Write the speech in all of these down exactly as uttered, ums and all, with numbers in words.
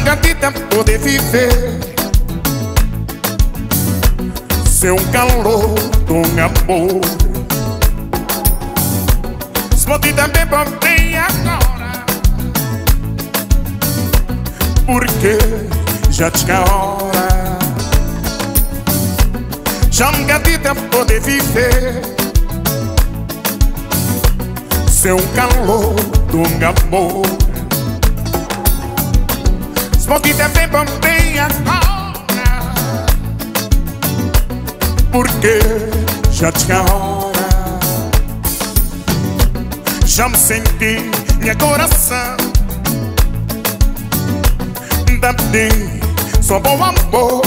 ganhei tempo de viver. Seu calor de um amor. Se pode também bem agora, porque já tinha hora. Já me ganhei tempo de viver. Seu calor de um amor. Se pode também bem agora, porque já tinha hora. Já me senti meu coração dá-me só bom amor.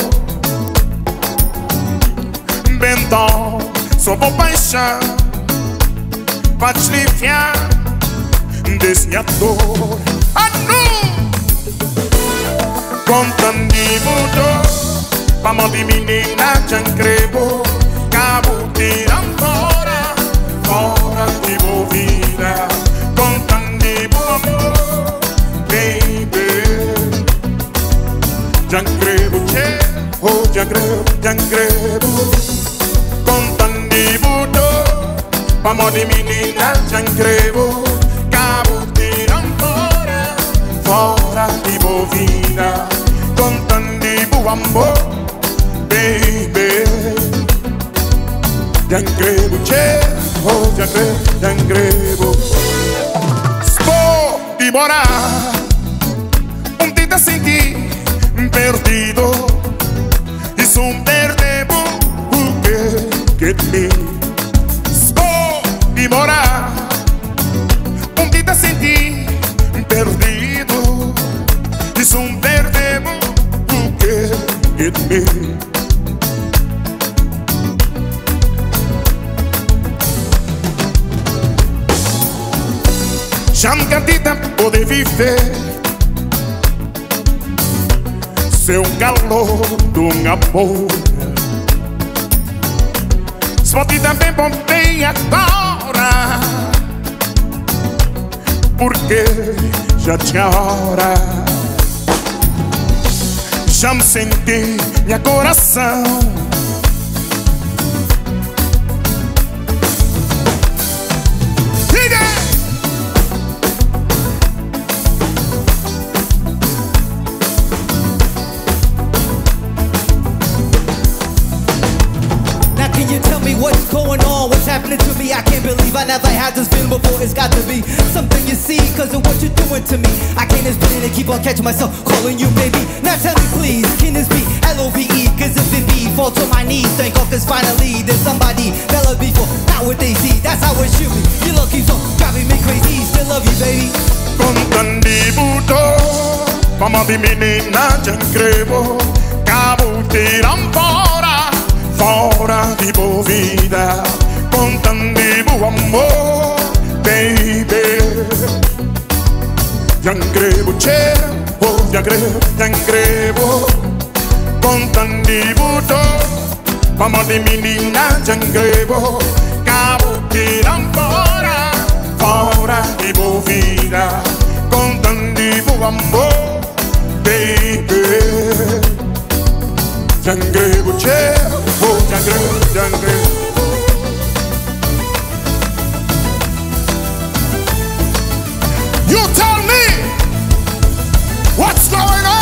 Então, só boa paixão pra te aliviar desse minha dor. Ah, não! Contando de mudou pra mão de menina te encrevo. Cabo tirando fora, fora de boa vida. Contando de bom amor, baby. Te encrevo, che, oh, te encrevo, te encrevo. Contando de mudou pra mão de menina te encrevo. Cabo tirando fora, fora de boa vida. Contando de bom amor, baby. Te encrevo, che, oh, te encrevo, te encrevo. Sto di morar um dia te senti perdido. E sou um perdebo que me estou de morar. Um dia te senti perdido. E sou um perdebo que me. Já me ganhei tempo de viver. Seu calor de um amor. Se pode também bom bem agora, porque já tinha hora. Já me senti meu coração what's going on, what's happening to me. I can't believe I never had this feeling before. It's got to be something you see, cause of what you're doing to me. I can't explain it, keep on catching myself calling you baby. Now tell me please, can this be L O V E? Cause if it be, fall to my knees. Thank God cause finally there's somebody that loves me for not what they see. That's how it should be. Your love keeps on driving me crazy. Still love you baby. Contando de mudou pra mão de menina te encrevo. Cabo tirando fora, fora de boa vida. Contando de bom amor, baby. Te encrevo, che, oh, te encrevo, te encrevo. Contando de mudou pra mão de menina te encrevo. Cabo tirando fora, fora de boa vida. Contando de bom amor, baby. Te encrevo, che, oh, te encrevo, te encrevo. You tell me what's going on.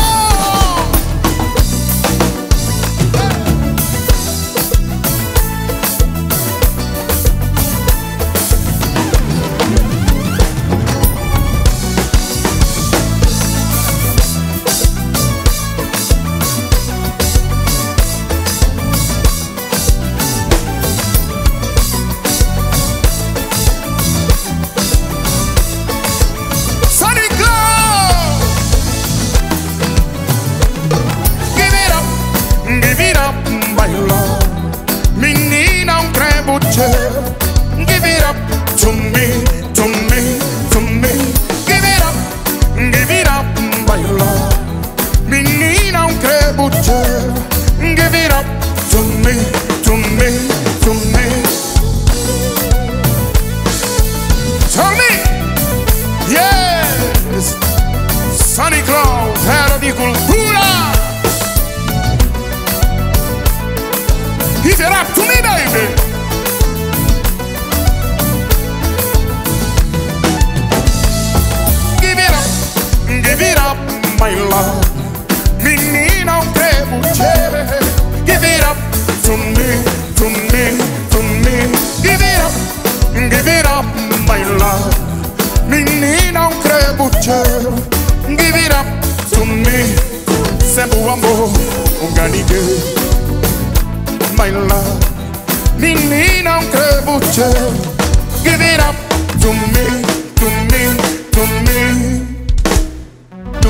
o amor, um ganigue. My love, menina, um crebuche. Give it up to me, to me, to me. To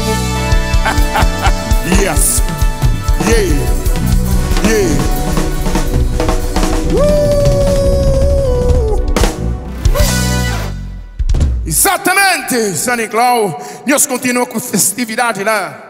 yes, yeah, yeah. Uh! Exatamente, São Nicolau. Nós continuamos com festividade lá.